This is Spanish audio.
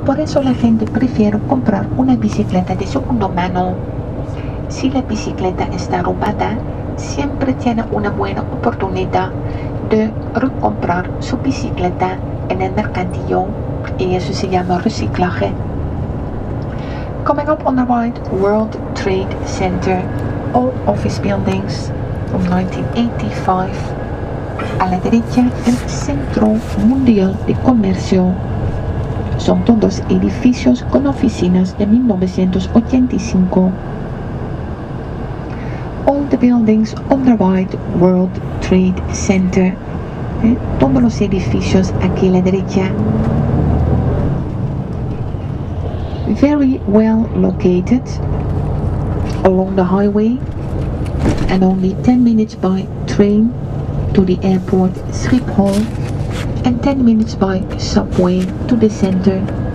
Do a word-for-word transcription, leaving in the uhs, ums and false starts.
Por eso la gente prefiere comprar una bicicleta de segunda mano. Si la bicicleta está robada, siempre tiene una buena oportunidad de recomprar su bicicleta en el mercadillo, y eso se llama reciclaje. Coming up on the right, World Trade Center, all office buildings from nineteen eighty-five. A la derecha, el Centro Mundial de Comercio. Son todos edificios con oficinas de mil novecientos ochenta y cinco. All the buildings on the right, World Trade Center. ¿Eh? Todos los edificios aquí a la derecha. Very well located along the highway and only ten minutes by train to the airport Schiphol and ten minutes by subway to the center.